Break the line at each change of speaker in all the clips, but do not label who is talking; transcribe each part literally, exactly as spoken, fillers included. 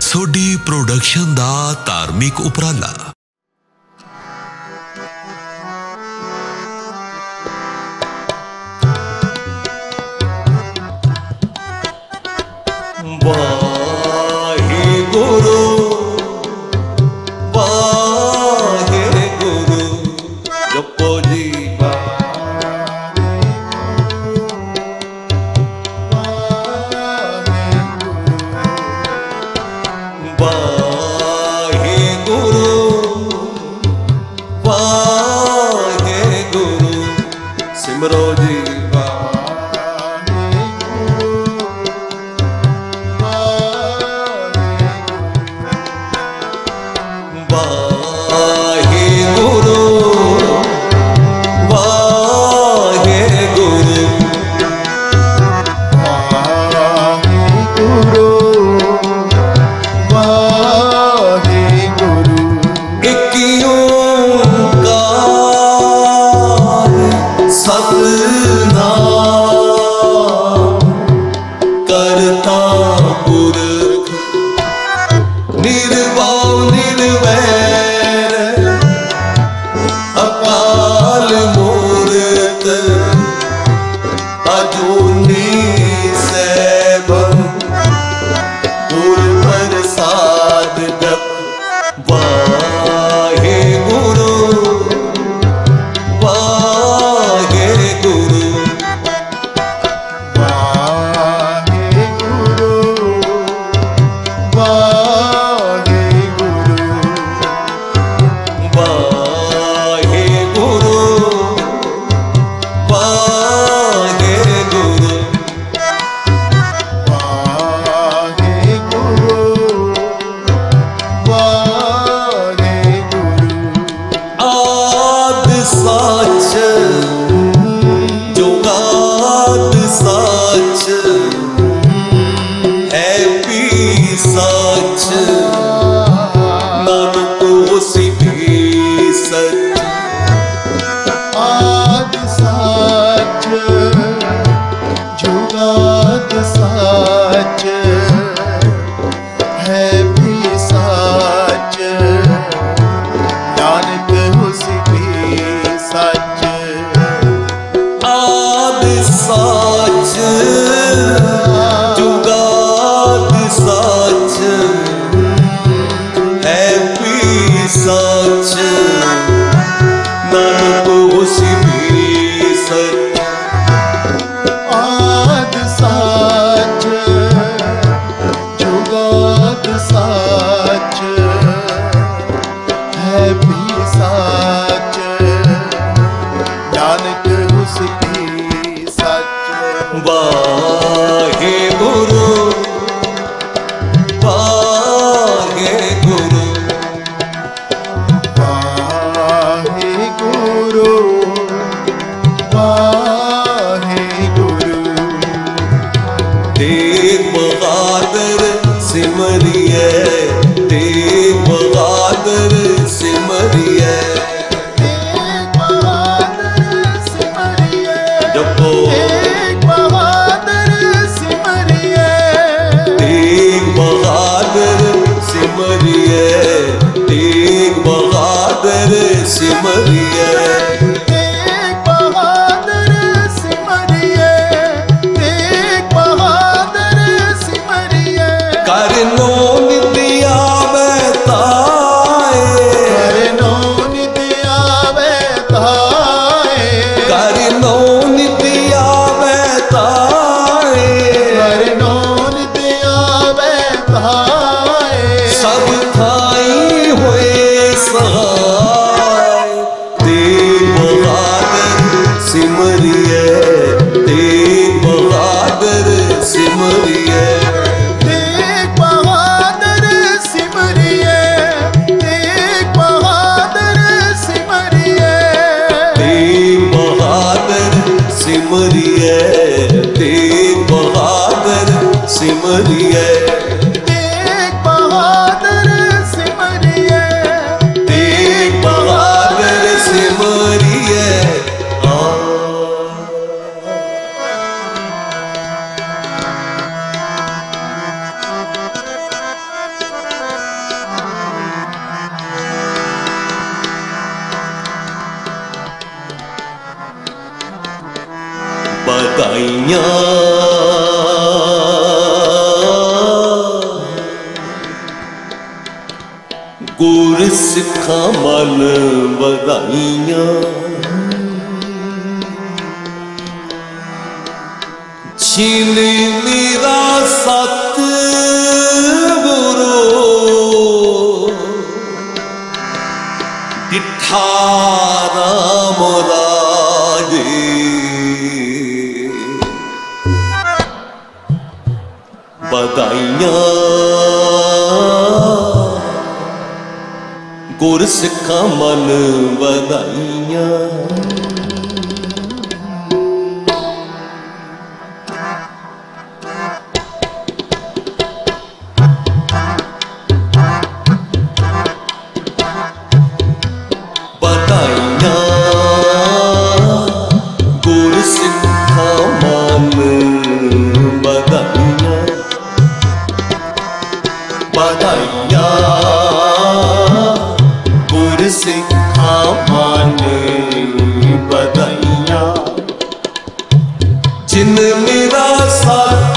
सोडी production दा धार्मिक उपराला।
वाहेगुरु वाहेगुरु जपो जी वाहेगुरु वाहेगुरु सिमरो जी बधाइयाँ गुर सिखा मन बधाइयाँ छीन मेरा सत गुरु डिठा राम राजे बधाइयाँ गुर सिखा मन बधाइयाँ सिखा मन बधाइयाँ जिन मेरा साथ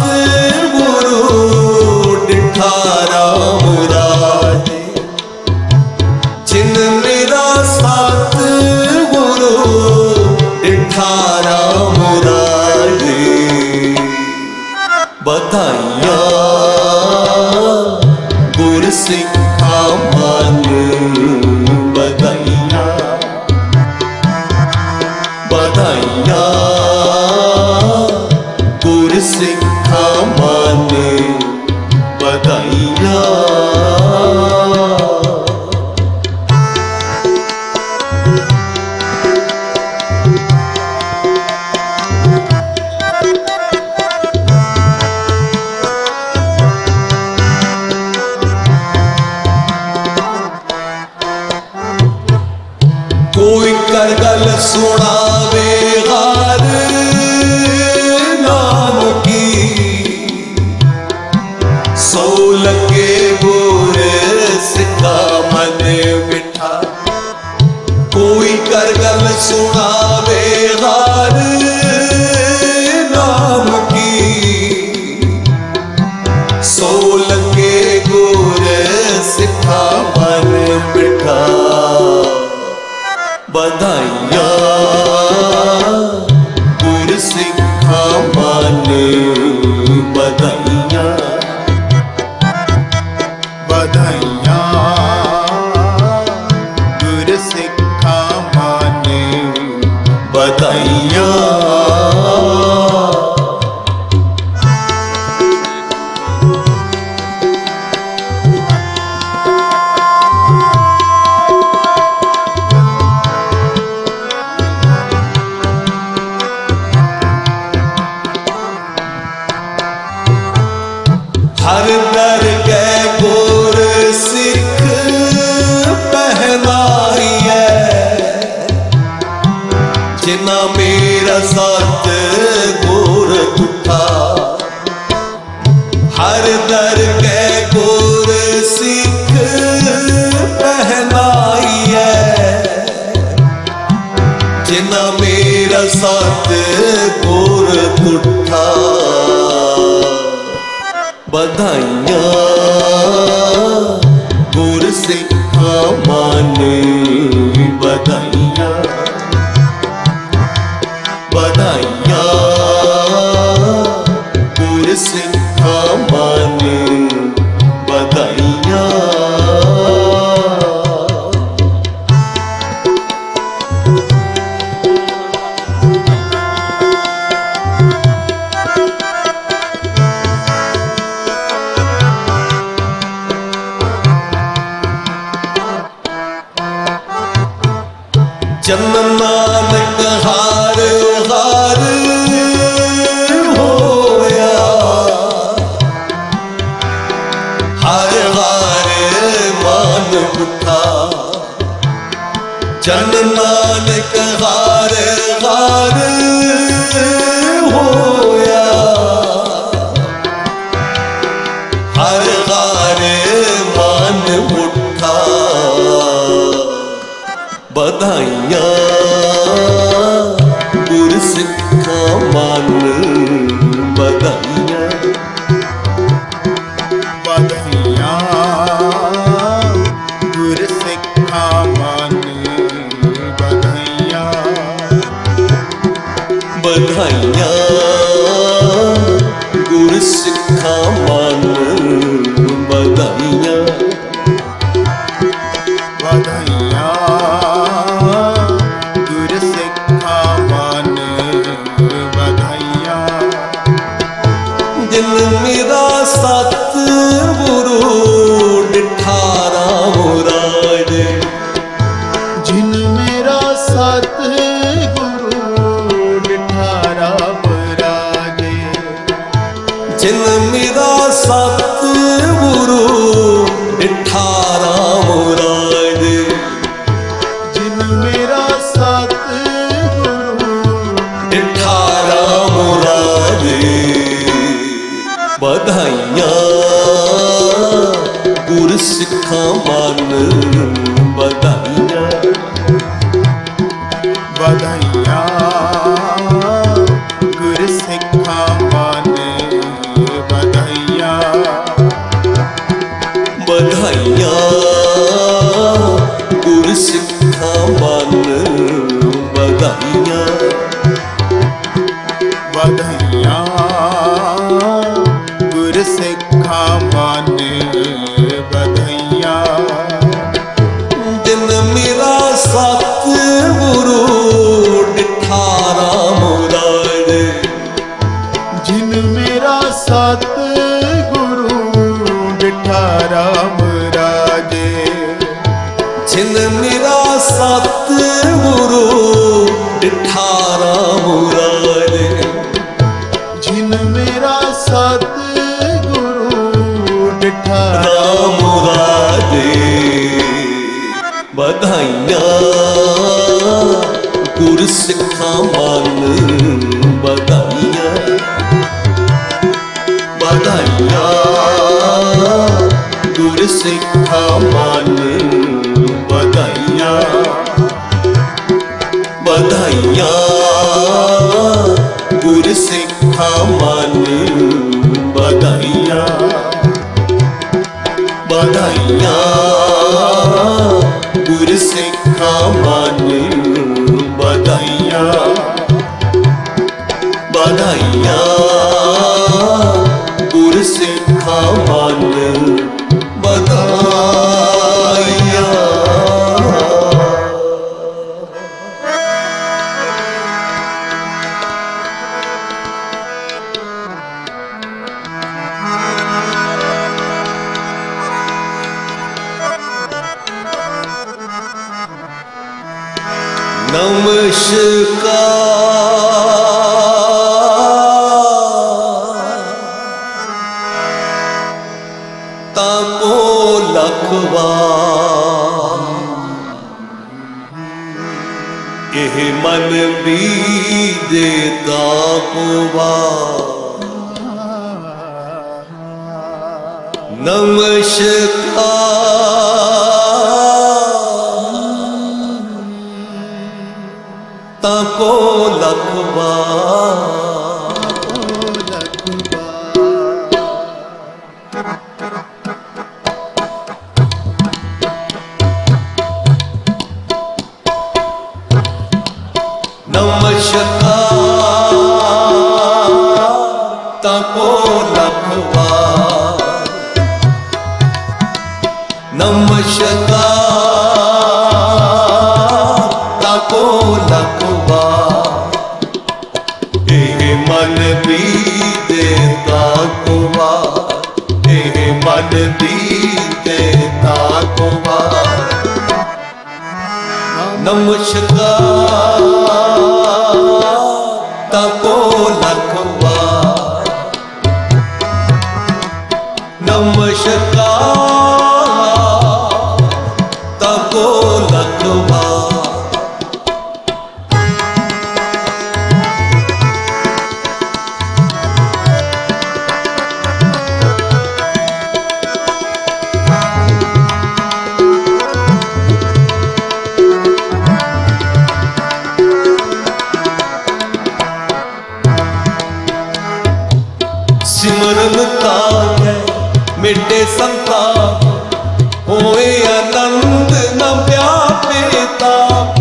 गुरु डिठा राम राजे जिन मेरा साथ गुरु डिठा राम राजे बधाइयाँ गुर सिखा मन बधाइयाँ बधाइयाँ गुर सिखा मन बधाइयाँ कोई कर गल सुनावे हार नाम की सौ लगे गुर सिखा मन बिठा कोई कर गल सुनावे हार नाम की सौ लगे गुर सिखा मन बिठा बधाइयाँ गुर सिखा मन बधाइयाँ
बधाइयाँ गुर सिखा मन
बधाइयाँ हर दर के गुर सिख पहनाई है जिना मेरा साथ गुर उठा हर दर के गुर सिख पहनाई है जिना मेरा साथ गुर उठा बधाइयाँ गुर सिखा मन बधाइयाँ बधाइयाँ गुर सिखा मन बधाइयाँ जन्म नानक हार हार होया हार हार मान उठा जन्म नानक हार हार होया हार हार मान उठा बधाइयाँ गुर सिखा
मान बधाइयाँ
बधाइयाँ गुरसिक्खा मान बधाइयाँ
बधाइयाँ गुरसिक्खा मान बधाइयाँ
बधाइयाँ गुरसिक्खा मान बधाइयाँ
जिन मेरा सतगुरु डिठा राम राजे
जिन मेरा सतगुरु डिठा राम राजे
जिन मेरा सतगुरु डिठा राम राजे
जिन मेरा सतगुरु
डिठा राम राजे बधाइयाँ गुरसिक्खा मान बधाइयाँ
बधाइयाँ गुरसिक्खा मान बधाइयाँ
बधाइयाँ गुरसिक्खा मान बधाइयाँ
बधाइयाँ गुरसिक्खा मान बधाइयाँ
जिन मेरा सतगुरु डिठा राम राजे
जिन मेरा सतगुरु डिठा राम राजे
जिन मेरा सतगुरु डिठा राम राजे
जिन मेरा सतगुरु डिठा
राम राजे बधाइयाँ गुरसिक्खा मान बधाइयाँ बधाइयाँ गुरसिक्खा मान बधाइयाँ बधाइयाँ गुरसिक्खा मान बधाइयाँ बधाइयाँ गुरसिक्खा मान बधाइयाँ बधाइयाँ गुरसिक्खा मान बधाइयाँ। नमस्कार ताको लखवा एह मन भी देता कोवा नमस्कार ताको लखवा नमस्कार ताको लखवा नमस्कार ताको लखवा एह मन भी देता कोवा एह मन भी देता कोवा नमस्कार ताको लखवा नमस्कार ताको लखवा मिटे संताप, होए आनंद न व्यापे ताप।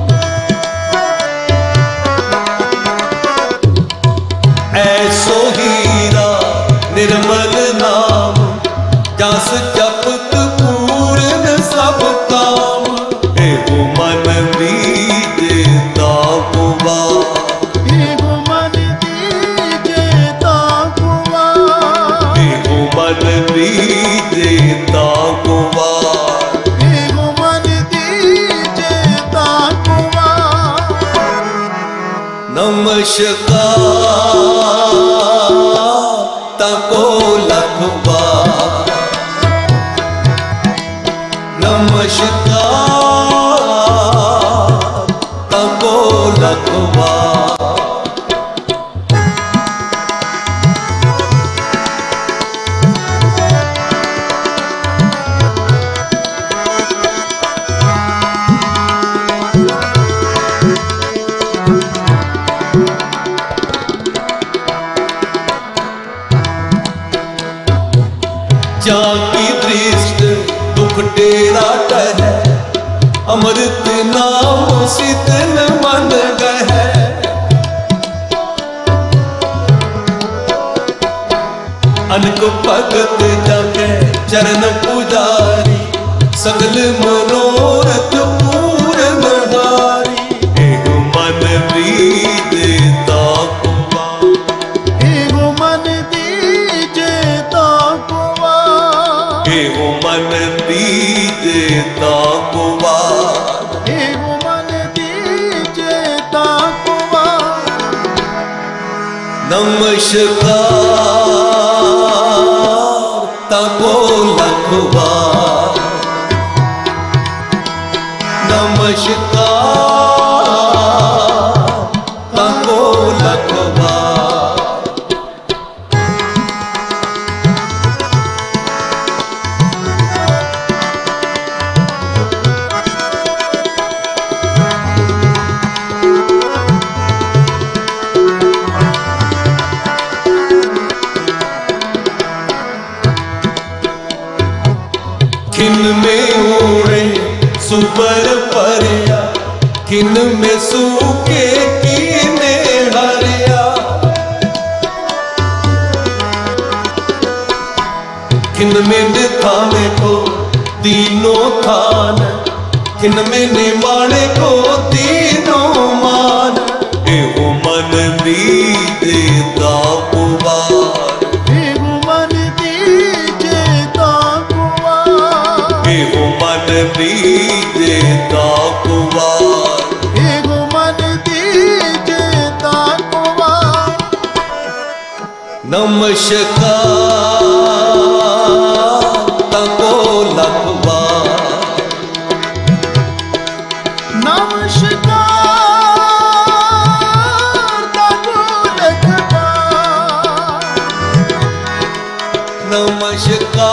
ऐसो हीरा निर्मल नाम, जस जपत पूर्ण सब काम। एगो मन दीजे ताको वार,
एगो मन दीजे ताको वार,
एगो मन दीजे ताको वार,
एगो मन दीजे ताको वार।
नमस्कार ताको लख बार, नमस्कार ताको लख बार। जाकी दृष्ट दुख डेरा टहै, अमृत नाम शीतल मन गहै। अनक भगत जगै चरण पुजारी, सगल मनोरथ पूर्ण हारी। एगो मन दीजे ताको वार,
एगो मन दीजे ताको वार,
एगो मन दीजे ताको वार,
एगो मन दीजे ताको वार।
नमस्कार ताको लख बार, नमस्कार ताको लख बार। खिन में ओढ़े सुपर परिया, खिन में सूखे कीने हरिया। खिन में निथाने को तीनों थान, खिन में निमाने को तीनों मान। एगो मन दीजे ताको वार,
एगो मन दीजे ताको वार,
एगो मन दीजे ताको वार,
एगो मन दीजे ताको वार।
नमस्कार ताको लख बार,
नमस्कार ताको लख बार,
नमस्कार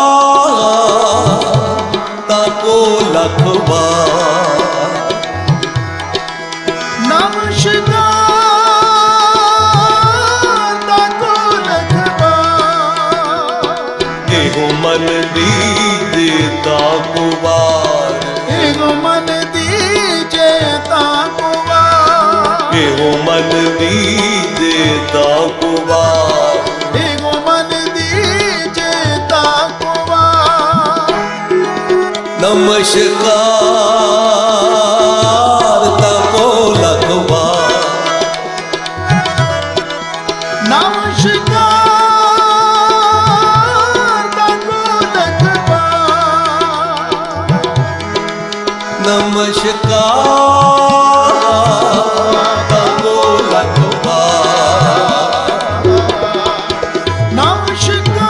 ताको लख बार,
नमस्कार ताको लख बार।
एगो मन दीजे ताको वार,
एगो मन दीजे ताको वार,
एगो मन दीजे ताको वार,
एगो मन दीजे ताको वार।
नमस्कार ताको लख बार,
नमस्कार ताको लख बार,
नमस्कार ताको लख बार,
नमस्कार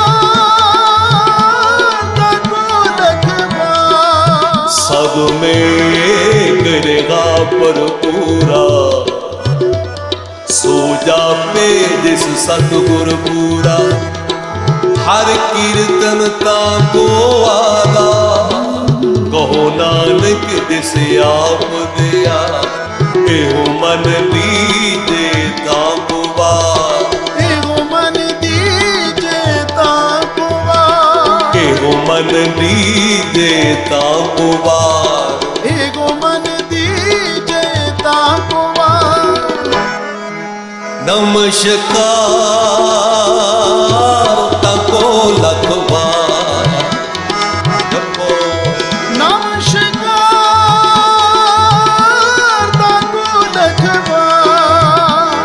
ताको लख बार।
सब में करेगा पर पूरा, सो जा पे जिस सतगुर पूरा। हर कीर्तन ताको आला, कहो नानक दिस आप दिया। एहो मन दीजे ताको वार,
एगो मन दीजे ताको
मन दीजे ताको वार,
एगो मन दीजे ताको वार।
नमस्कार ताको लख बार, जपो
नमस्कार ताको लख बार।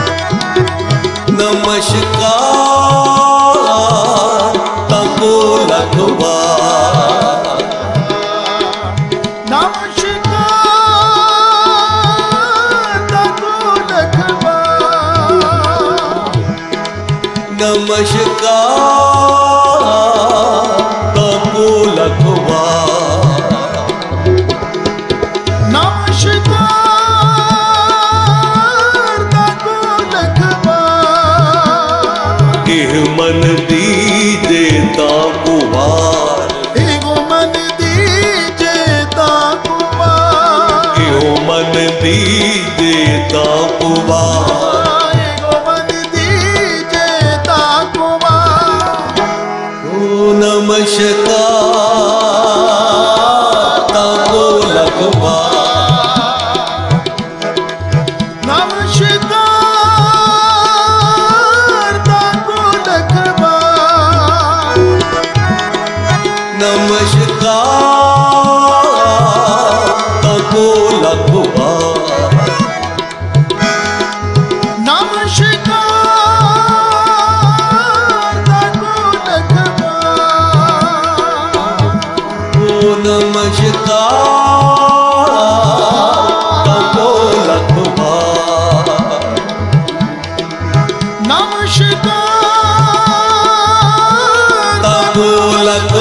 नमस्कार ताको लख बार।
नमस्कार ताको लख बार।
नमस्कार ताको लख बार।
नमस्कार ताको लख बार।
एह मन दीजे ताको वार,
एगो मन दीजे ताको वार।
एहो मन दीजे ताको वार।
एगो मन दीजे ताको वार।
ओ नमस्कार ताको लख बार।
नमस्कार ताको लख बार।
नमस्कार ताको लख बार।
नमस्कार ताको लख बार।
ओ नमस्कार ताको लख बार।
नमस्कार
ताको लख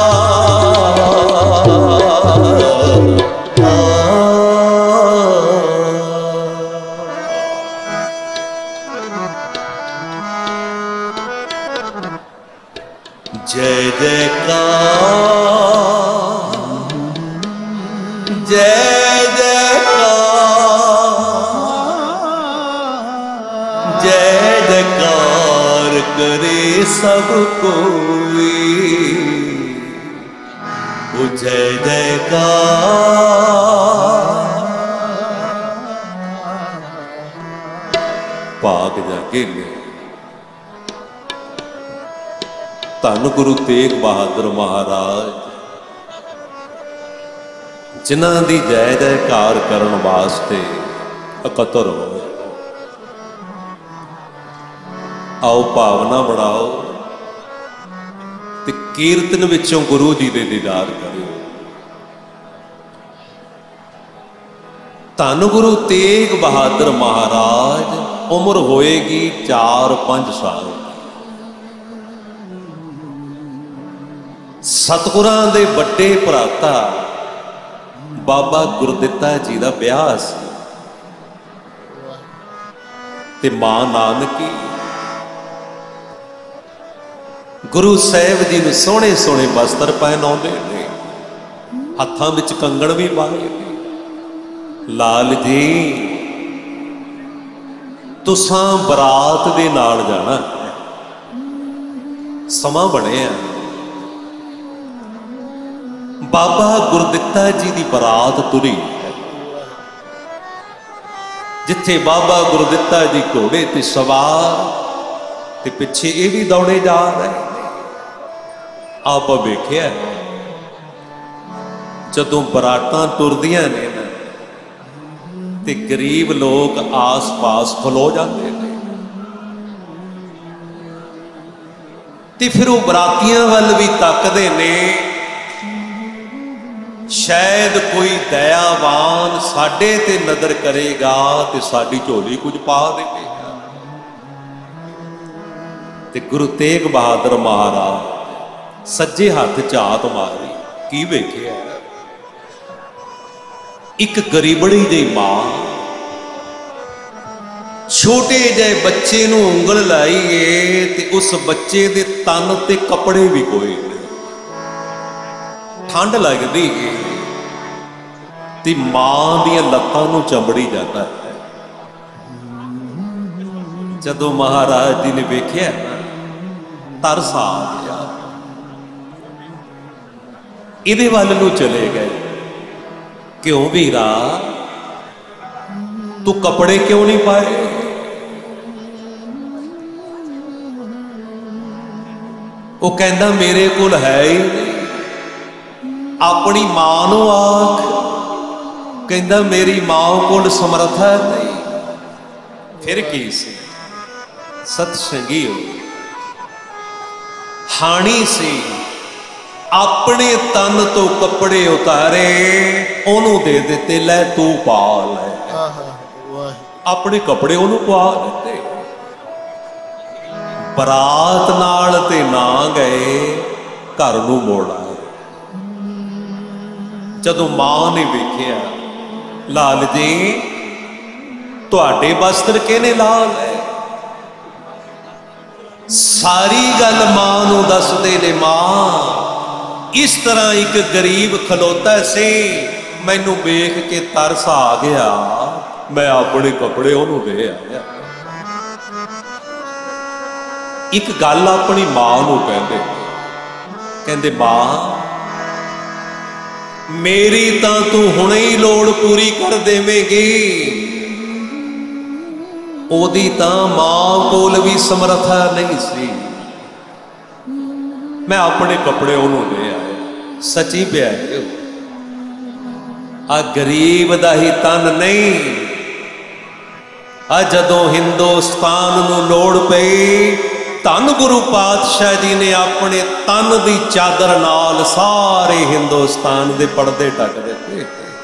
जय जयकार, जय जयकार, जय जयकार करे सब कोई। ओ जय जयकार। भाग जाके ले धन गुरु तेग बहादुर महाराज, जिन्हां दी जय जयकार करन वास्ते इकत्तर होए। आओ भावना बनाओ ते कीर्तन विचों गुरु जी दे दीदार करियो। धन गुरु तेग बहादुर महाराज उम्र होएगी चार पांच साल। सतगुरां दे बड़े भराता बाबा गुरदित्ता जी दा ब्याह सी ते मां नानकी गुरु साहिब जी नूं सोहणे सोहणे वस्त्र पहनाउंदे ने, हत्थां विच कंगण भी पाए ने। लाल जी तुसां बरात दे नाल जाना, समा बणिया बाबा गुरदित्ता जी की बरात तुरी। जिथे बाबा गुरदित्ता जी घोड़े ते सवार ते पिछे ये भी दौड़े जा रहे। आप वेख्या जदों बरातां तुरदियां ने ना ते गरीब लोग आस पास खलो जाते हैं ते फिर वो बरातियां वाल भी तकते ने, शायद कोई दयावान साडे ते नजर करेगा ते साडी झोली कुछ पा देगा। ते गुरु तेग बहादुर महाराज सज्जे हाथ झात मारी, की वेख्या एक गरीबड़ी जी मां छोटे जे बच्चे नूं उंगल लाई है ते उस बच्चे दे तन ते कपड़े भी कोई नहीं। ठंड लगती है ते मां दियां लत्तां नूं चंबड़ी जाता है। जदों महाराज जी ने वेख्या तरस आ गया, इहदे वल नूं चले गए। क्यों वीरा तू कपड़े क्यों नहीं पाए? वो कहंदा मेरे कोल है ही नहीं। अपनी मां नूं आख, कहंदा मेरी मां कोल समर्था नहीं। फिर की सी? सतसंगी हो हाणी सी, अपने तन तो कपड़े उतारे ओनू दे दिते, लै तू पा लै। अपने कपड़े ओनू पा दिते। बरात नाल ते ना गए, घर नू मोड़ आए। जदों मां ने वेखिया, लाल जी तुहाडे वस्त्र किहने ला लै? सारी गल मां नू दसदे ने। मां इस तरह एक गरीब खलोता से, मैनू वेख के तरस आ गया, मैं अपने कपड़े ओनू दे आया। एक गल अपनी मां नू कहंदे, कहंदे मां मेरी तां तू हुणे ही लोड़ पूरी कर देवेगी, ओदी तां मां कोल भी समर्था नहीं सी। मैं अपने कपड़े ओनू दे आया। सची प्यारे आ गरीब दा ही तन नहीं। आ जदों हिंदुस्तान नू लोड़ पई, धन गुरु पातशाह जी ने अपने तन दी चादर नाल सारे हिंदुस्तान दे पर्दे ढक दिते।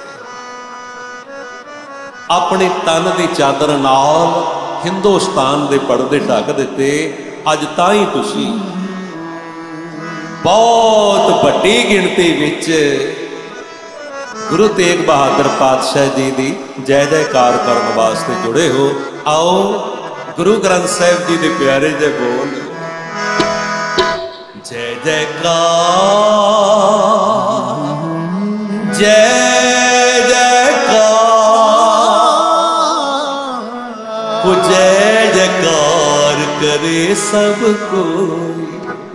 अपने तन की चादर नाल हिंदुस्तान के पर्दे ढक दिते। अज ताई तुसी बहुत वड्डी गिणती विच गुरु तेग बहादुर पातशाह जी की जय जयकार करने वास्ते जुड़े हो। आओ गुरु ग्रंथ साहिब जी के प्यारे जय बोल। जय जयकार जय जय जयकार करे सब कोई।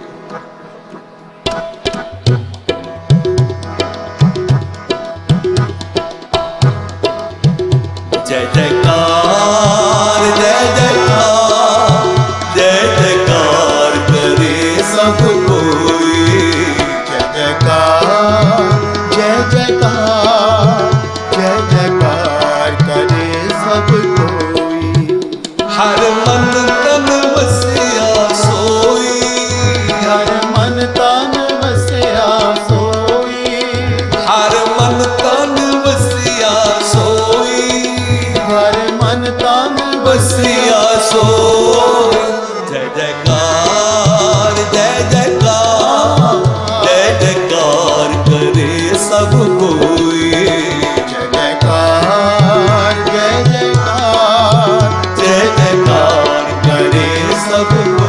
जय जयकार जय जयकार जय जयकार करे सब कोई।
जय जयकार जय जयकार जय जयकार करे सब कोई।
हर मन तन बसिया सोई,
हर मन तन बसिया सोई।
हर मन तन बसिया सोई,
हर मन तन
बसिया सोई। जय जयकार जय जयकार जय जयकार करे सब कोई।
जय जयकार जय जयकार
जय जयकार करे सब कोई।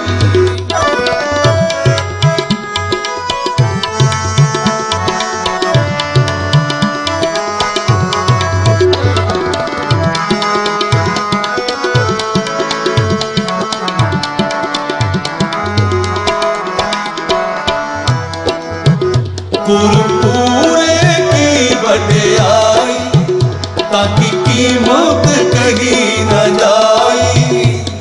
गुरपुरे की बड़ाई, ताकि कीमत कहीं न जाई।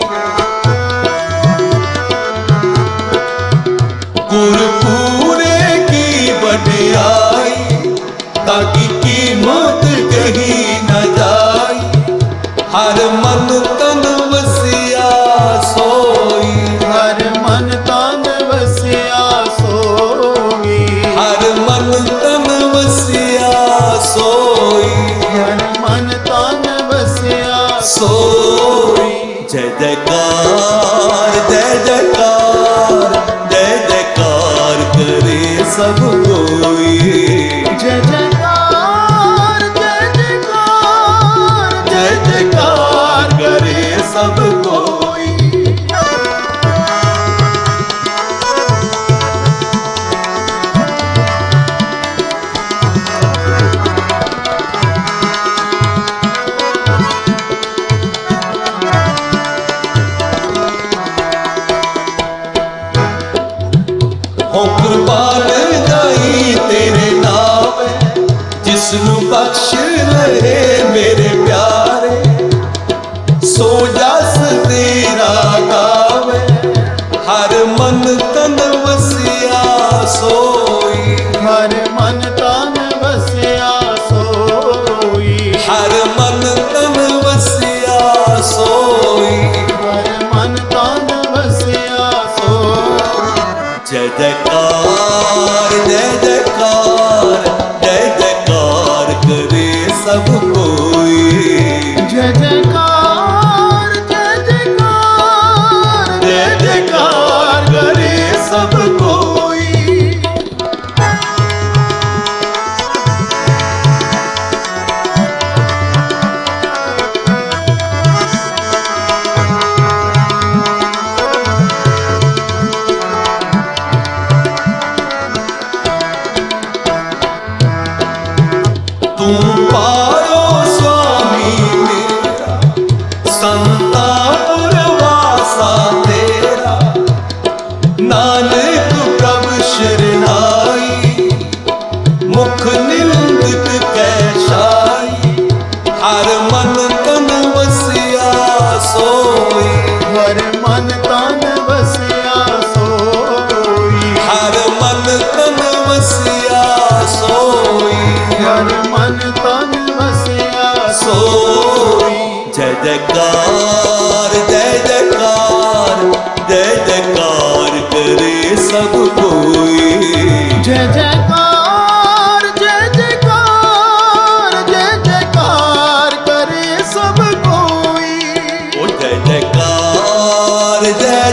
गुरपुरे की बड़ाई, ताकि कीमत कहीं न जाई। हर मन तन बसिया सोई,
हर मन तन बसिया सोई।
हर मन तन बसिया सोई,
हर मन तन बसिया
सोई। जय जयकार जय जयकार जय जयकार करे सब कोई।
जय जयकार जय जयकार
जय जयकार करे सब कोई। हो कुर्बान जाई तेरे नाम जिसनू बख्श लहे मेरे प्यारे सो जस तेरा गावे हर मन तन वसिया सोई
हर मन तन वसिया सोई
हर मन तन वसिया सोई
हर मन तन वसिया सोई
जय जयकार जय जयकार जय जयकार करे सब कोई
जय जयकार जय जयकार जय जयकार करे सब कोई
तू पायो स्वामी मेरा संता पुरवासा तेरा नानक प्रभु शरणाई मुख निंदक कैशाई हर मन तन वसिया सोई
हर मन तन वसिया सोई
हर मन तन वसिया सोई
हर मन तन वसिया
सोई जय जयकार जय जयकार जय जयकार करे सब कोई
जय जयकार जय जयकार जय जयकार करे सब कोई
ओ जय जयकार जय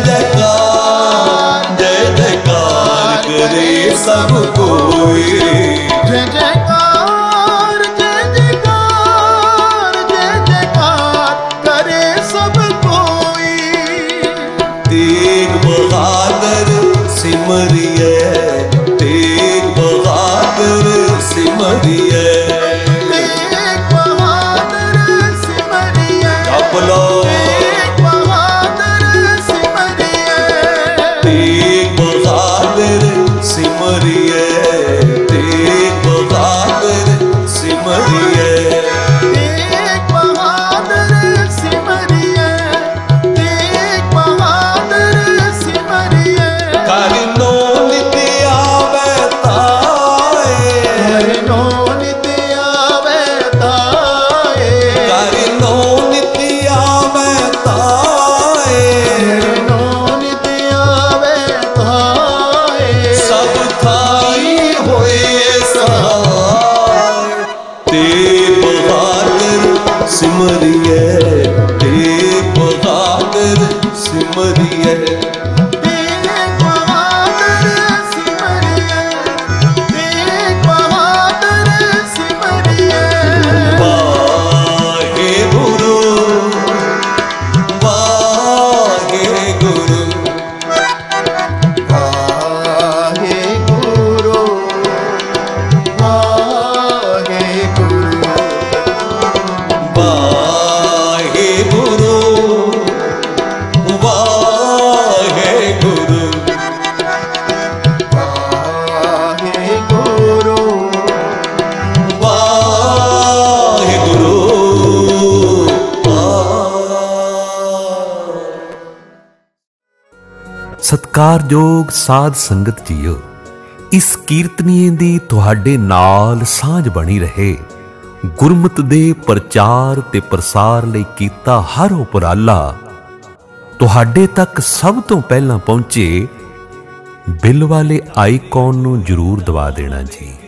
जयकार जय जयकार करे सब कोई
जय जयकार जय जयकार जय जयकार करे सब कोई
तेग बहादुर सिमरिए तेग बहादुर सिमरिए
तेग बहादुर सिमरिए
जप लो
तेग बहादुर सिमरिए
तेग बहादुर सिमरिए तेग बहादुर सिमरिए
तेग बहादुर सिमरिए तेग बहादुर सिमरिए
करनो नित आवे ताए
हरनो नित आवे ताए
करनो नित आवे ताए
हरनो नित आवे ताए
सब थाई होए सहाय तेग बहादुर सिमरिए तेग बहादुर सिमरिए
तेग बहादुर सिमरिए तेग बहादुर सिमरिए
वाहे गुरु वाहे गुरु
वाहे गुरु वाहे गुरु
वाहे गुरु वाहे गुरु
वाहे गुरु
वाहे गुरु
ਸਤਿਕਾਰਯੋਗ ਸਾਧ ਸੰਗਤ ਜੀਓ, ਇਸ ਕੀਰਤਨੀਏ ਦੀ ਤੁਹਾਡੇ ਨਾਲ ਸਾਂਝ ਬਣੀ ਰਹੇ। ਗੁਰਮਤ ਦੇ ਪ੍ਰਚਾਰ ਤੇ ਪ੍ਰਸਾਰ ਲਈ ਕੀਤਾ ਹਰ ਉਪਰਾਲਾ ਤੁਹਾਡੇ ਤੱਕ ਸਭ ਤੋਂ ਪਹਿਲਾਂ ਪਹੁੰਚੇ। ਬਿੱਲ ਵਾਲੇ ਆਈਕਨ ਨੂੰ ਜ਼ਰੂਰ ਦਬਾ ਦੇਣਾ ਜੀ।